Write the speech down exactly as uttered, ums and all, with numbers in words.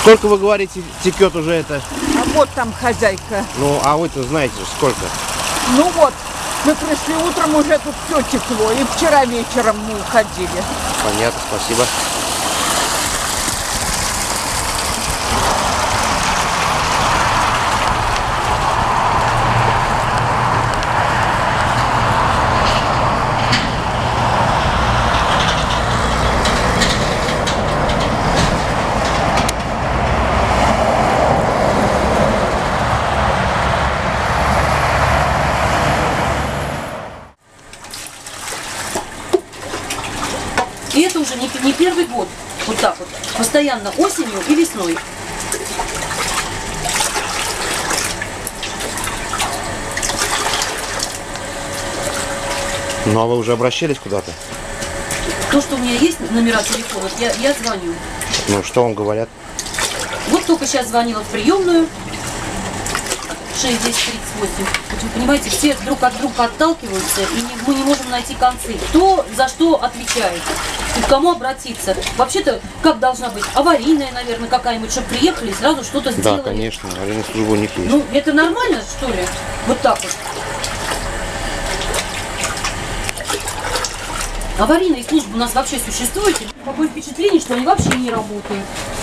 Сколько, вы говорите, текет уже это? А вот там хозяйка. Ну, а вы-то знаете, сколько? Ну вот, мы пришли утром, уже тут все текло. И вчера вечером мы уходили. Понятно, спасибо. И это уже не, не первый год. Вот так вот. Постоянно осенью и весной. Ну, а вы уже обращались куда-то? То, что у меня есть номера телефонов, я, я звоню. Ну, что вам говорят? Вот только сейчас звонила в приемную. шесть десять тридцать восемь. Вот вы понимаете, все друг от друга отталкиваются, и не, мы не можем найти концы. Кто за что отвечает? И к кому обратиться? Вообще-то, как должна быть? Аварийная, наверное, какая-нибудь, чтобы приехали и сразу что-то сделали. Да, конечно, аварийная служба у них есть. Ну, это нормально, что ли? Вот так вот. Аварийные службы у нас вообще существуют. Такое впечатление, что они вообще не работают.